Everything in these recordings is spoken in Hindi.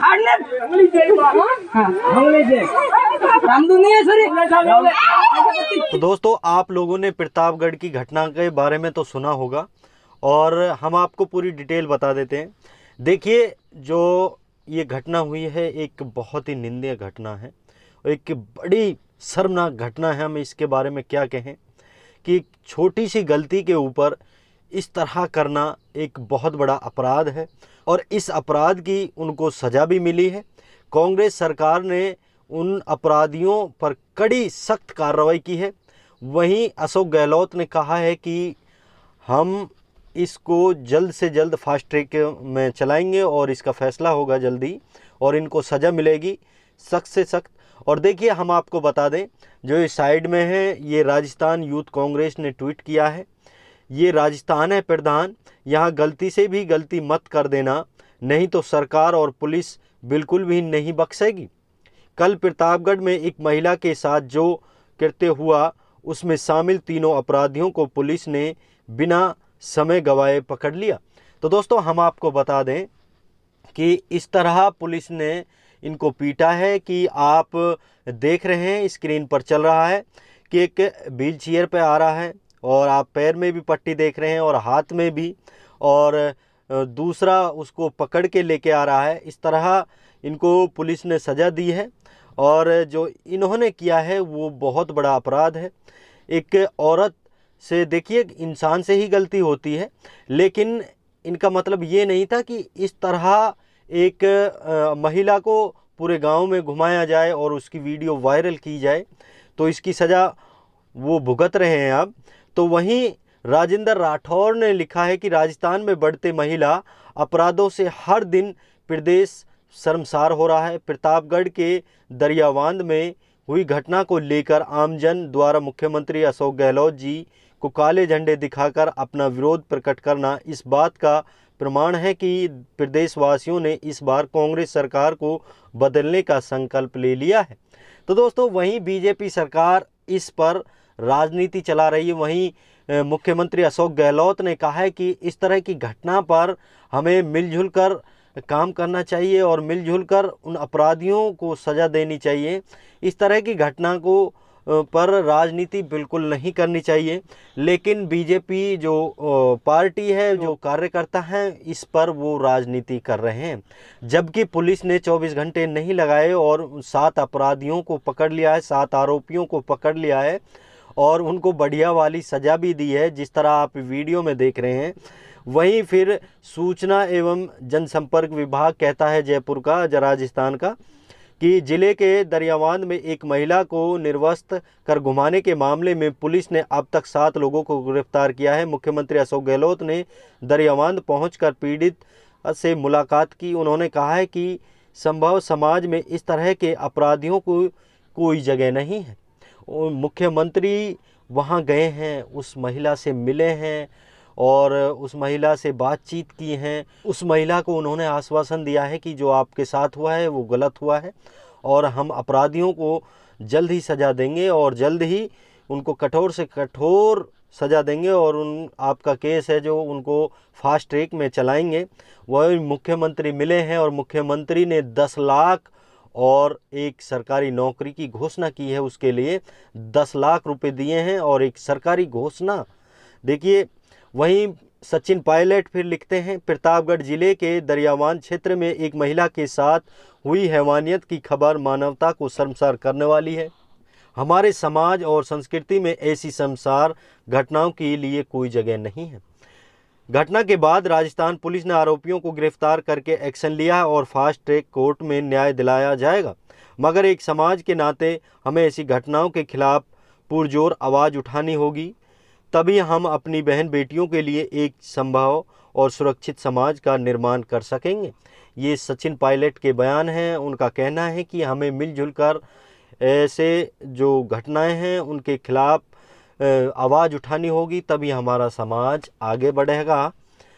तो दोस्तों, आप लोगों ने प्रतापगढ़ की घटना के बारे में तो सुना होगा और हम आपको पूरी डिटेल बता देते हैं। देखिए, जो ये घटना हुई है एक बहुत ही निंदनीय घटना है, एक बड़ी शर्मनाक घटना है। हम इसके बारे में क्या कहें कि छोटी सी गलती के ऊपर इस तरह करना एक बहुत बड़ा अपराध है और इस अपराध की उनको सज़ा भी मिली है। कांग्रेस सरकार ने उन अपराधियों पर कड़ी सख्त कार्रवाई की है। वहीं अशोक गहलोत ने कहा है कि हम इसको जल्द से जल्द फास्ट ट्रैक में चलाएंगे और इसका फैसला होगा जल्दी और इनको सज़ा मिलेगी सख्त से सख्त। और देखिए, हम आपको बता दें, जो ये साइड में है ये राजस्थान यूथ कांग्रेस ने ट्वीट किया है। ये राजस्थान है प्रधान, यहाँ गलती से भी गलती मत कर देना, नहीं तो सरकार और पुलिस बिल्कुल भी नहीं बख्शेगी। कल प्रतापगढ़ में एक महिला के साथ जो कृत्य हुआ उसमें शामिल तीनों अपराधियों को पुलिस ने बिना समय गवाए पकड़ लिया। तो दोस्तों, हम आपको बता दें कि इस तरह पुलिस ने इनको पीटा है कि आप देख रहे हैं स्क्रीन पर चल रहा है कि एक व्हील चेयर पे आ रहा है और आप पैर में भी पट्टी देख रहे हैं और हाथ में भी, और दूसरा उसको पकड़ के लेके आ रहा है। इस तरह इनको पुलिस ने सज़ा दी है और जो इन्होंने किया है वो बहुत बड़ा अपराध है। एक औरत से, देखिए, इंसान से ही गलती होती है, लेकिन इनका मतलब ये नहीं था कि इस तरह एक महिला को पूरे गांव में घुमाया जाए और उसकी वीडियो वायरल की जाए। तो इसकी सज़ा वो भुगत रहे हैं अब। तो वहीं राजेंद्र राठौर ने लिखा है कि राजस्थान में बढ़ते महिला अपराधों से हर दिन प्रदेश शर्मसार हो रहा है। प्रतापगढ़ के दरियाबांध में हुई घटना को लेकर आमजन द्वारा मुख्यमंत्री अशोक गहलोत जी को काले झंडे दिखाकर अपना विरोध प्रकट करना इस बात का प्रमाण है कि प्रदेशवासियों ने इस बार कांग्रेस सरकार को बदलने का संकल्प ले लिया है। तो दोस्तों, वहीं बीजेपी सरकार इस पर राजनीति चला रही है। वहीं मुख्यमंत्री अशोक गहलोत ने कहा है कि इस तरह की घटना पर हमें मिलजुल कर काम करना चाहिए और मिलजुल कर उन अपराधियों को सज़ा देनी चाहिए। इस तरह की घटना को पर राजनीति बिल्कुल नहीं करनी चाहिए। लेकिन बीजेपी जो पार्टी है, जो कार्यकर्ता हैं, इस पर वो राजनीति कर रहे हैं। जबकि पुलिस ने 24 घंटे नहीं लगाए और 7 अपराधियों को पकड़ लिया है, 7 आरोपियों को पकड़ लिया है और उनको बढ़िया वाली सज़ा भी दी है, जिस तरह आप वीडियो में देख रहे हैं। वहीं फिर सूचना एवं जनसंपर्क विभाग कहता है जयपुर का, राजस्थान का, कि जिले के दरियाबांध में एक महिला को निर्वस्त्र कर घुमाने के मामले में पुलिस ने अब तक 7 लोगों को गिरफ्तार किया है। मुख्यमंत्री अशोक गहलोत ने दरियाबांध पहुंचकर पीड़ित से मुलाकात की। उन्होंने कहा है कि संभव समाज में इस तरह के अपराधियों को कोई जगह नहीं है। मुख्यमंत्री वहां गए हैं, उस महिला से मिले हैं और उस महिला से बातचीत की हैं। उस महिला को उन्होंने आश्वासन दिया है कि जो आपके साथ हुआ है वो गलत हुआ है और हम अपराधियों को जल्द ही सज़ा देंगे और जल्द ही उनको कठोर से कठोर सज़ा देंगे और उन आपका केस है जो उनको फास्ट ट्रैक में चलाएंगे। वह मुख्यमंत्री मिले हैं और मुख्यमंत्री ने 10 लाख और एक सरकारी नौकरी की घोषणा की है। उसके लिए 10 लाख रुपए दिए हैं और एक सरकारी घोषणा। देखिए, वहीं सचिन पायलट फिर लिखते हैं, प्रतापगढ़ जिले के दरियाबांध क्षेत्र में एक महिला के साथ हुई हैवानियत की खबर मानवता को शर्मसार करने वाली है। हमारे समाज और संस्कृति में ऐसी शर्मसार घटनाओं के लिए कोई जगह नहीं है। घटना के बाद राजस्थान पुलिस ने आरोपियों को गिरफ्तार करके एक्शन लिया और फास्ट ट्रैक कोर्ट में न्याय दिलाया जाएगा। मगर एक समाज के नाते हमें ऐसी घटनाओं के खिलाफ पुरजोर आवाज़ उठानी होगी, तभी हम अपनी बहन बेटियों के लिए एक संभव और सुरक्षित समाज का निर्माण कर सकेंगे। ये सचिन पायलट के बयान हैं। उनका कहना है कि हमें मिलजुल कर ऐसे जो घटनाएं हैं उनके खिलाफ आवाज़ उठानी होगी, तभी हमारा समाज आगे बढ़ेगा।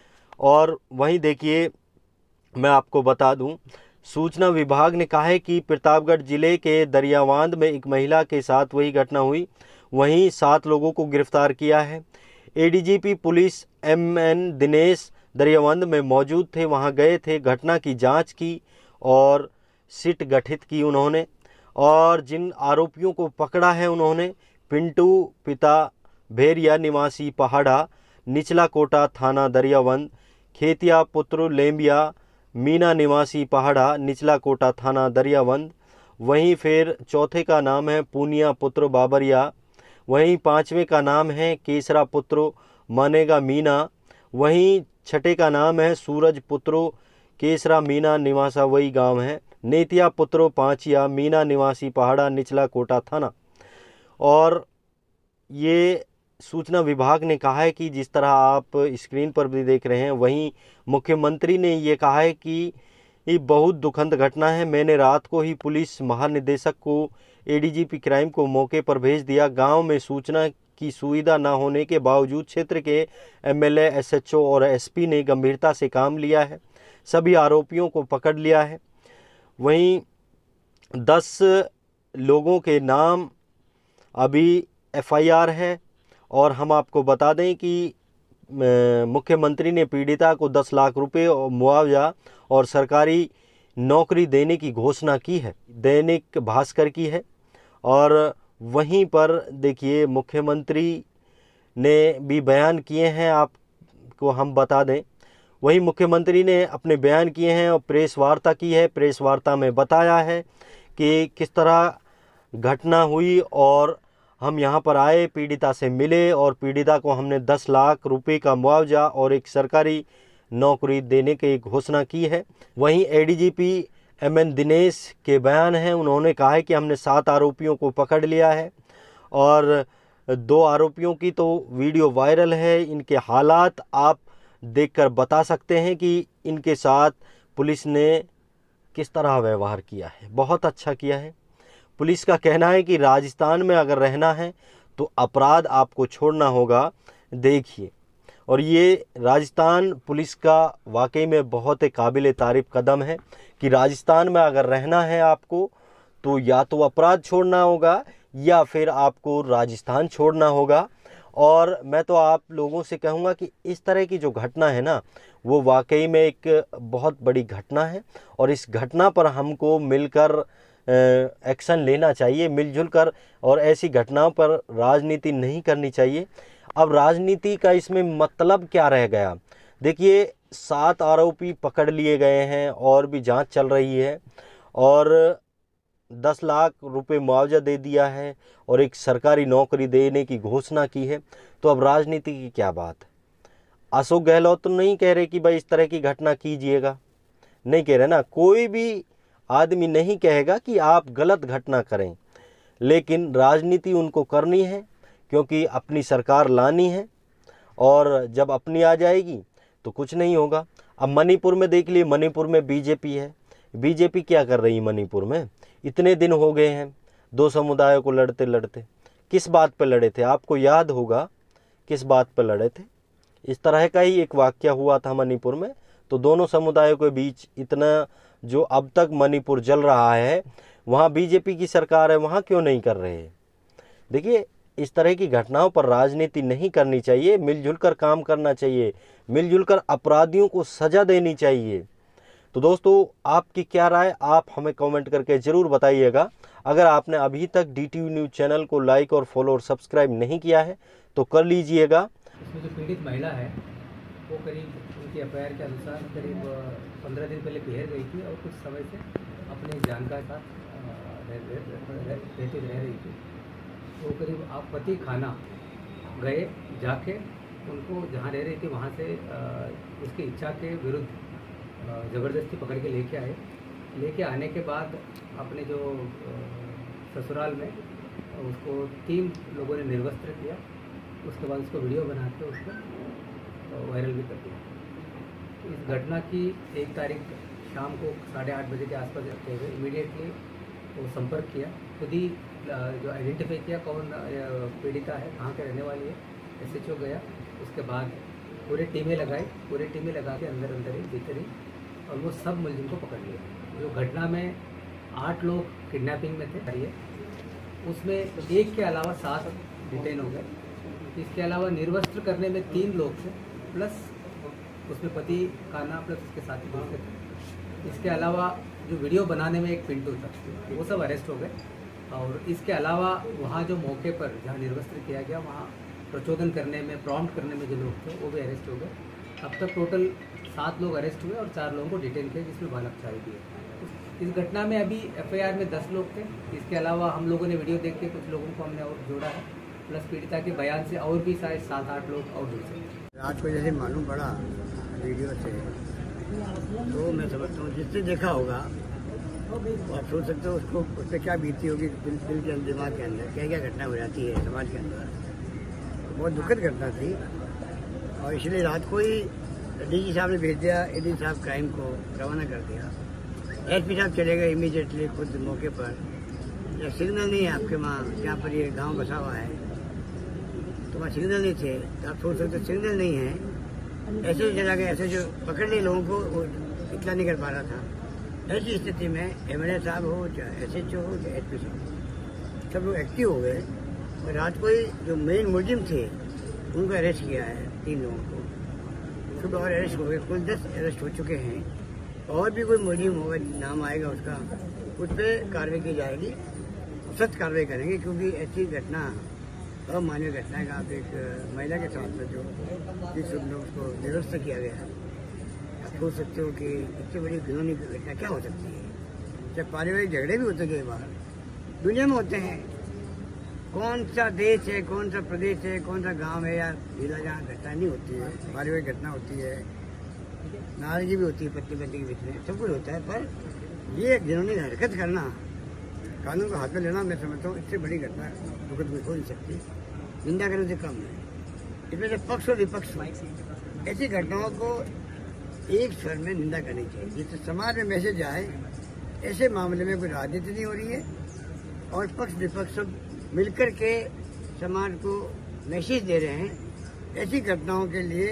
और वहीं देखिए, मैं आपको बता दूं, सूचना विभाग ने कहा है कि प्रतापगढ़ जिले के दरियाबांध में एक महिला के साथ वही घटना हुई। वहीं 7 लोगों को गिरफ्तार किया है। ADGP police MN Dinesh Dariyabandh में मौजूद थे, वहां गए थे, घटना की जांच की और सिट गठित की उन्होंने। और जिन आरोपियों को पकड़ा है उन्होंने पिंटू पिता भेरिया निवासी पहाड़ा निचला कोटा थाना दरियाबंद, खेतिया पुत्र लेम्बिया मीना निवासी पहाड़ा निचला कोटा थाना दरियाबंद। वहीं फिर चौथे का नाम है पूनिया पुत्र बाबरिया। वहीं पाँचवें का नाम है केसरा पुत्र मानेगा मीना। वहीं छठे का नाम है सूरज पुत्रो केसरा मीना निवासा वही गांव है। नेतिया पुत्रो पांचिया मीना निवासी पहाड़ा निचला कोटा थाना। और ये सूचना विभाग ने कहा है कि जिस तरह आप स्क्रीन पर भी देख रहे हैं, वहीं मुख्यमंत्री ने ये कहा है कि ये बहुत दुखद घटना है। मैंने रात को ही पुलिस महानिदेशक को एडीजीपी क्राइम को मौके पर भेज दिया। गांव में सूचना की सुविधा न होने के बावजूद क्षेत्र के एमएलए, एसएचओ और एसपी ने गंभीरता से काम लिया है। सभी आरोपियों को पकड़ लिया है। वहीं 10 लोगों के नाम अभी एफआईआर है। और हम आपको बता दें कि मुख्यमंत्री ने पीड़िता को 10 लाख रुपए और मुआवजा और सरकारी नौकरी देने की घोषणा की है, दैनिक भास्कर की है। और वहीं पर देखिए मुख्यमंत्री ने भी बयान किए हैं, आपको हम बता दें। वहीं मुख्यमंत्री ने अपने बयान किए हैं और प्रेस वार्ता की है। प्रेस वार्ता में बताया है कि किस तरह घटना हुई और हम यहाँ पर आए, पीड़िता से मिले और पीड़िता को हमने 10 लाख रुपए का मुआवजा और एक सरकारी नौकरी देने की घोषणा की है। वहीं एडीजीपी एमएन दिनेश के बयान हैं। उन्होंने कहा है कि हमने 7 आरोपियों को पकड़ लिया है और 2 आरोपियों की तो वीडियो वायरल है। इनके हालात आप देखकर बता सकते हैं कि इनके साथ पुलिस ने किस तरह व्यवहार किया है। बहुत अच्छा किया है। पुलिस का कहना है कि राजस्थान में अगर रहना है तो अपराध आपको छोड़ना होगा। देखिए, और ये राजस्थान पुलिस का वाकई में बहुत ही काबिल तारीफ कदम है कि राजस्थान में अगर रहना है आपको तो या तो अपराध छोड़ना होगा या फिर आपको राजस्थान छोड़ना होगा। और मैं तो आप लोगों से कहूँगा कि इस तरह की जो घटना है ना, वो वाकई में एक बहुत बड़ी घटना है और इस घटना पर हमको मिलकर एक्शन लेना चाहिए, मिलजुल कर। और ऐसी घटनाओं पर राजनीति नहीं करनी चाहिए। अब राजनीति का इसमें मतलब क्या रह गया? देखिए, 7 आरोपी पकड़ लिए गए हैं और भी जांच चल रही है और 10 लाख रुपए मुआवजा दे दिया है और एक सरकारी नौकरी देने की घोषणा की है। तो अब राजनीति की क्या बात है? अशोक गहलोत तो नहीं कह रहे कि भाई इस तरह की घटना कीजिएगा, नहीं कह रहे ना। कोई भी आदमी नहीं कहेगा कि आप गलत घटना करें, लेकिन राजनीति उनको करनी है क्योंकि अपनी सरकार लानी है और जब अपनी आ जाएगी तो कुछ नहीं होगा। अब मणिपुर में देख लिए, मणिपुर में बीजेपी है। बीजेपी क्या कर रही है मणिपुर में? इतने दिन हो गए हैं 2 समुदायों को लड़ते लड़ते। किस बात पर लड़े थे? आपको याद होगा किस बात पर लड़े थे। इस तरह का ही एक वाकया हुआ था मणिपुर में। तो दोनों समुदायों के बीच इतना जो अब तक मणिपुर जल रहा है, वहाँ बीजेपी की सरकार है, वहाँ क्यों नहीं कर रहे? देखिए, इस तरह की घटनाओं पर राजनीति नहीं करनी चाहिए, मिलजुल कर काम करना चाहिए, मिलजुल कर अपराधियों को सज़ा देनी चाहिए। तो दोस्तों, आपकी क्या राय, आप हमें कमेंट करके ज़रूर बताइएगा। अगर आपने अभी तक DTV न्यूज़ चैनल को लाइक और फॉलो और सब्सक्राइब नहीं किया है तो कर लीजिएगा। इसमें जो पीड़ित महिला है वो करीब उनकी एफआईआर के अनुसार करीब 15 दिन पहले बिहार गई थी और कुछ समय से अपने जानकार के साथ रहती रह रही थी। तो करीब आप पति खाना गए, जाके उनको जहाँ रह रही थी वहाँ से उसकी इच्छा के विरुद्ध ज़बरदस्ती पकड़ के लेके आए। लेके आने के बाद अपने जो ससुराल में उसको 3 लोगों ने निर्वस्त्र किया। उसके बाद उसको वीडियो बना के उसको वायरल भी कर दिया। इस घटना की 1 तारीख शाम को 8:30 बजे के आसपास रखते हुए इमीडिएटली वो संपर्क किया, खुद ही जो आइडेंटिफाई किया कौन पीड़िता है, कहाँ के रहने वाली है, SHO गया। उसके बाद पूरे टीमें लगा के अंदर ही भीतर ही और वो सब मुलजिम को पकड़ लिया। जो घटना में 8 लोग किडनैपिंग में थे, उसमें 1 के अलावा 7 डिटेन हो गए। इसके अलावा निर्वस्त्र करने में 3 लोग थे, प्लस उसमें पति खाना प्लस उसके साथी दोस्त थे। इसके अलावा जो वीडियो बनाने में एक पिंटू था, वो सब अरेस्ट हो गए। और इसके अलावा वहाँ जो मौके पर जहाँ निर्वस्त्र किया गया, वहाँ प्रचोदन करने में, प्रॉम्प्ट करने में जो लोग थे वो भी अरेस्ट हो गए। अब तक टोटल 7 लोग अरेस्ट हुए और 4 लोगों को डिटेन किया, जिसमें बालकचारी भी है। इस घटना में अभी FIR में 10 लोग थे। इसके अलावा हम लोगों ने वीडियो देख के कुछ लोगों को हमने और जोड़ा है, प्लस पीड़िता के बयान से और भी शायद 7-8 लोग और जुड़ सकते। रात को जैसे मालूम पड़ा वीडियो से, तो मैं समझता हूँ जिसने देखा होगा आप सोच सकते हो उसको, उस पर क्या बीती होगी दिल के अंदर, दिमाग के अंदर क्या क्या घटना हो जाती है समाज के अंदर। तो बहुत दुखद घटना थी और इसलिए रात को ही DG साहब ने भेज दिया, AD साहब क्राइम को रवाना कर दिया। SP साहब चले गए इमीडिएटली खुद मौके पर। या सिग्नल नहीं है आपके वहाँ, जहाँ पर ये गांव बसा हुआ है, तो वहाँ सिग्नल नहीं थे, तो आप सोच सकते सिग्नल नहीं है, ऐसे चला गया, ऐसे जो पकड़ लिए लोगों को वो इतना नहीं कर पा रहा था। ऐसी स्थिति में MLA साहब हो, चाहे SHO हो, चाहे SP साहब, सब लोग एक्टिव हो गए और रात को ही जो मेन मुलजिम थे उनको अरेस्ट किया है, 3 लोगों को। सुबह और अरेस्ट हो गए, कुल 10 अरेस्ट हो चुके हैं। और भी कोई मुलजिम होगा, नाम आएगा उसका, उस पर कार्रवाई की जाएगी, सख्त कार्रवाई करेंगे, क्योंकि ऐसी घटना अमानवीय घटना है। आप एक महिला के साथ में जो जिस लोग को निरस्त किया गया है, आप सोच सकते हो कि इससे बड़ी घिनौनी घटना क्या हो सकती है। जब पारिवारिक झगड़े भी होते कई बार दुनिया में होते हैं, कौन सा देश है, कौन सा प्रदेश है, कौन सा गांव है या जिला जहाँ घटना नहीं होती है, पारिवारिक घटना होती है, नाराजगी भी होती है पति पति के बीच में, सब कुछ होता है। पर ये घिनौनी हरकत करना, कानून को हाथ में लेना, मैं समझता हूँ इससे बड़ी घटना दुखद में हो नहीं सकती। निंदा करने से कम है। इसमें से पक्ष और विपक्ष ऐसी घटनाओं को एक स्वर में निंदा करनी चाहिए, जिससे समाज में मैसेज आए ऐसे मामले में कोई राजनीति नहीं हो रही है और पक्ष विपक्ष सब मिलकर के समाज को मैसेज दे रहे हैं। ऐसी घटनाओं के लिए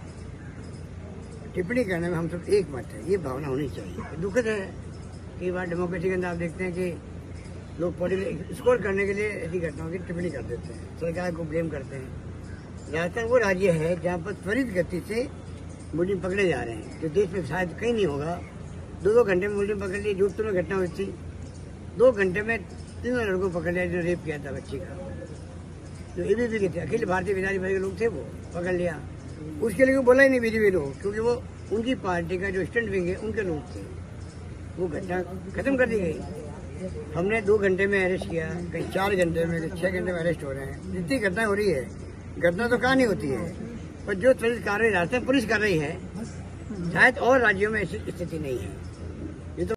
टिप्पणी करने में हम सब एक मत है, ये भावना होनी चाहिए। दुखद है कई बार डेमोक्रेसी के अंदर आप देखते हैं कि लोग पॉलिटिकल स्कोर करने के लिए ऐसी घटनाओं की टिप्पणी कर देते हैं, सरकार को ब्लेम करते हैं। राजस्थान वो राज्य है जहाँ पर त्वरित गति से मुलजिम पकड़े जा रहे हैं, जो देश में शायद कहीं नहीं होगा। 2-2 घंटे में मुलजिम पकड़ लिए। जोधपुर में घटना हुई थी, 2 घंटे में 3 लड़कों को पकड़ लिया जो रेप किया था बच्ची का, जो ABP के थे, अखिल भारतीय विद्यार्थी परिषद के लोग थे, वो पकड़ लिया। उसके लिए बोला ही नहीं BJP लोग, क्योंकि वो उनकी पार्टी का जो स्टैंड विंग है उनके लोग थे। वो घटना खत्म कर दी गई। हमने 2 घंटे में अरेस्ट किया, कहीं 4 घंटे में, 6 घंटे में अरेस्ट हो रहे हैं। जितनी घटना हो रही है, घटना तो कहाँ नहीं होती है, पर जो त्वरित कार्रवाई रास्ते पुलिस कर रही है, शायद और राज्यों में ऐसी स्थिति नहीं है।